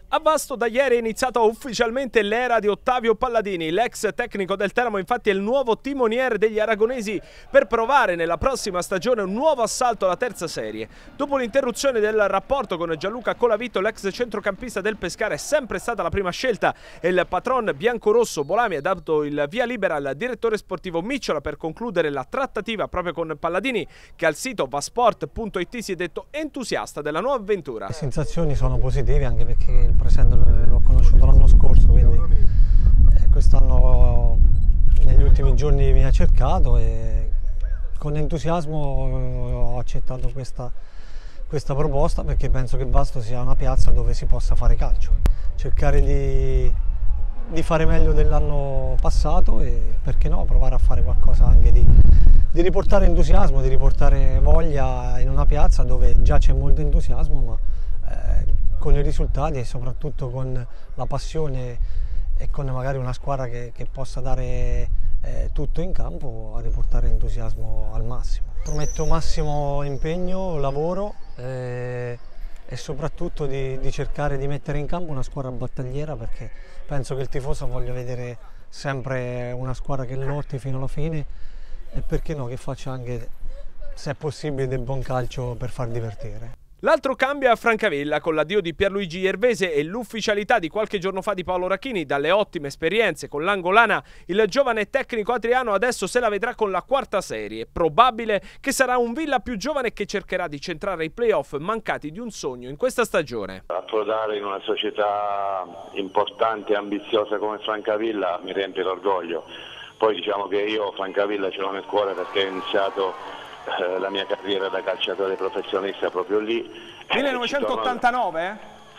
A Vasto da ieri è iniziata ufficialmente l'era di Ottavio Palladini. L'ex tecnico del Teramo infatti è il nuovo timoniere degli aragonesi per provare nella prossima stagione un nuovo assalto alla terza serie. Dopo l'interruzione del rapporto con Gianluca Colavito, l'ex centrocampista del Pescara è sempre stata la prima scelta e il patron biancorosso Bolami ha dato il via libera al direttore sportivo Micciola per concludere la trattativa proprio con Palladini, che al sito vasport.it si è detto entusiasta della nuova avventura. Le sensazioni sono positive, anche perché il presente l'ho conosciuto l'anno scorso, quindi quest'anno negli ultimi giorni mi ha cercato e con entusiasmo ho accettato questa proposta, perché penso che Vasto sia una piazza dove si possa fare calcio, cercare di fare meglio dell'anno passato e perché no, provare a fare qualcosa anche di riportare entusiasmo, di riportare voglia in una piazza dove già c'è molto entusiasmo, ma con i risultati e soprattutto con la passione e con magari una squadra che possa dare tutto in campo, a riportare entusiasmo al massimo. Prometto massimo impegno, lavoro e soprattutto di cercare di mettere in campo una squadra battagliera, perché penso che il tifoso voglia vedere sempre una squadra che lotti fino alla fine e perché no, che faccia anche, se è possibile, del buon calcio per far divertire. L'altro cambio è a Francavilla, con l'addio di Pierluigi Iervese e l'ufficialità di qualche giorno fa di Paolo Racchini. Dalle ottime esperienze con l'Angolana, il giovane tecnico adriano adesso se la vedrà con la quarta serie. Probabile che sarà un Villa più giovane che cercherà di centrare i playoff mancati di un sogno in questa stagione. Approdare in una società importante e ambiziosa come Francavilla mi riempie l'orgoglio. Poi diciamo che io Francavilla ce l'ho nel cuore perché ho iniziato la mia carriera da calciatore professionista proprio lì. 1989?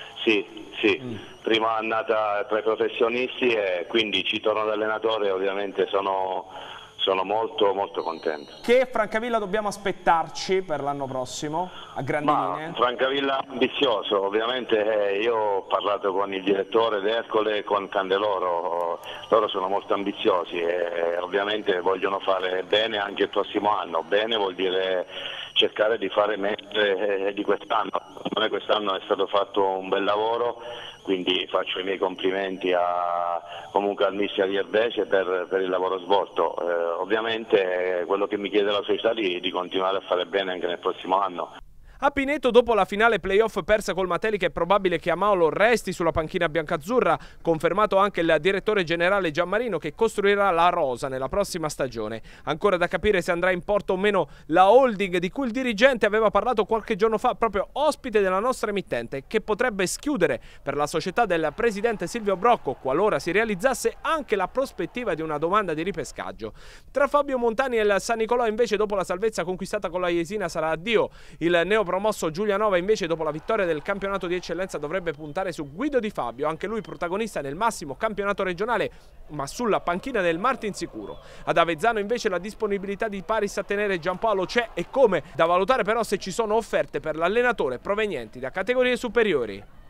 Sì. Prima annata tra i professionisti e quindi ci torno da allenatore e ovviamente sono molto contento. Che Francavilla dobbiamo aspettarci per l'anno prossimo a grandi linee? Francavilla ambizioso, ovviamente io ho parlato con il direttore d'Ercole e con Candeloro, loro sono molto ambiziosi e ovviamente vogliono fare bene anche il prossimo anno. Bene vuol dire cercare di fare meglio di quest'anno. Per me quest'anno è stato fatto un bel lavoro, quindi faccio i miei complimenti comunque al mister Iervese per il lavoro svolto. Ovviamente quello che mi chiede la società è di continuare a fare bene anche nel prossimo anno. A Pineto, dopo la finale playoff persa col Matelica, è probabile che Amaolo resti sulla panchina biancazzurra, confermato anche il direttore generale Gianmarino, che costruirà la rosa nella prossima stagione. Ancora da capire se andrà in porto o meno la holding di cui il dirigente aveva parlato qualche giorno fa, proprio ospite della nostra emittente, che potrebbe schiudere per la società del presidente Silvio Brocco, qualora si realizzasse anche la prospettiva di una domanda di ripescaggio. Tra Fabio Montani e il San Nicolò invece, dopo la salvezza conquistata con la Jesina, sarà addio. Il neopromosso Giulianova invece, dopo la vittoria del campionato di eccellenza, dovrebbe puntare su Guido Di Fabio, anche lui protagonista nel massimo campionato regionale, ma sulla panchina del Martinsicuro. Ad Avezzano invece la disponibilità di Paris a tenere Giampaolo c'è, e come, da valutare però se ci sono offerte per l'allenatore provenienti da categorie superiori.